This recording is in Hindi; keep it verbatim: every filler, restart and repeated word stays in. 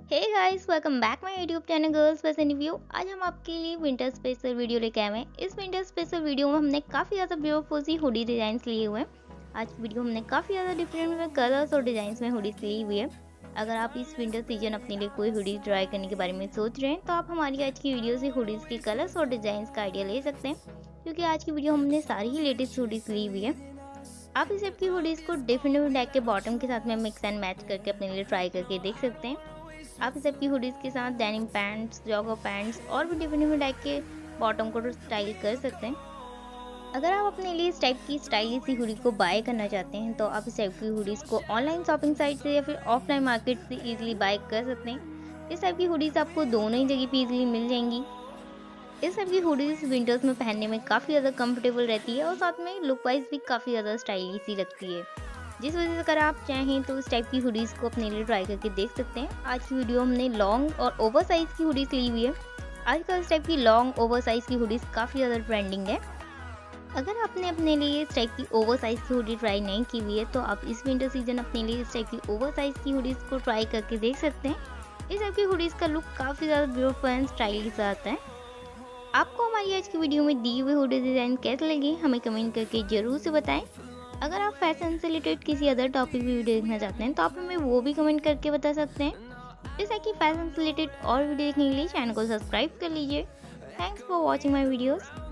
Hey guys, welcome back my YouTube channel girls fashion review. आज हम आपके लिए विंटर स्पेशल वीडियो लेके आए हैं। इस विंटर स्पेशल वीडियो में हमने काफ़ी ज़्यादा ब्यूटीफुल सी हुडी डिज़ाइंस लिए हुए हैं। आज की वीडियो हमने काफ़ी ज़्यादा डिफरेंट में कलर्स और डिज़ाइंस में हुडीज ली हुई है। अगर आप इस विंटर सीजन अपने लिए कोई हुडी ट्राई करने के बारे में सोच रहे हैं तो आप हमारी आज की वीडियो से हुडीज के कलर्स और डिज़ाइंस का आइडिया ले सकते हैं, क्योंकि आज की वीडियो हमने सारी ही लेटेस्ट हुडीज ली हुई है। आप इस टाइप की हुडीज को डिफरेंट टाइप के बॉटम के साथ में मिक्स एंड मैच करके अपने लिए ट्राई करके देख सकते हैं। आप इस टाइप की हुडीज के साथ डेनिम पैंट्स, जॉगर पैंट्स और भी डिफरेंट डिफरेंट टाइप के बॉटम को स्टाइल कर सकते हैं। अगर आप अपने लिए इस टाइप की स्टाइलिश सी हुडी को बाय करना चाहते हैं तो आप इस टाइप की हुडीज को ऑनलाइन शॉपिंग साइट से या फिर ऑफलाइन मार्केट से इजीली बाय कर सकते हैं। इस टाइप की हुडीज आपको दोनों ही जगह पे इजीली मिल जाएंगी। इस टाइप की हुडीज विंटर्स में पहनने में काफ़ी ज़्यादा कंफर्टेबल रहती है और साथ में लुक वाइज भी काफ़ी ज़्यादा स्टाइलिश ही लगती है, जिस वजह से अगर आप चाहें तो इस टाइप की हुडीज़ को अपने लिए ट्राई करके देख सकते हैं। आज की वीडियो हमने लॉन्ग और ओवर साइज़ की हुडीज़ ली हुई है। आजकल इस टाइप की लॉन्ग ओवर साइज़ की हुडीज़ काफ़ी ज़्यादा ट्रेंडिंग है। अगर आपने अपने लिए इस टाइप की ओवर साइज़ की हुडी ट्राई नहीं की हुई है तो आप इस विंटर सीजन अपने लिए इस टाइप की ओवर साइज़ की हुडीज़ को ट्राई करके देख सकते हैं। इस टाइप की हुडीज़ का लुक काफ़ी ज़्यादा ब्यूटीफुल एंड स्टाइलिश आता है। आपको हमारी आज की वीडियो में दी हुई हुडी डिज़ाइन कैसे लगी हमें कमेंट करके ज़रूर से बताएं। अगर आप फैशन से रिलेटेड किसी अदर टॉपिक भी वीडियो देखना चाहते हैं तो आप हमें वो भी कमेंट करके बता सकते हैं। जैसा कि फैशन से रिलेटेड और वीडियो देखने के लिए चैनल को सब्सक्राइब कर लीजिए। Thanks for watching my videos.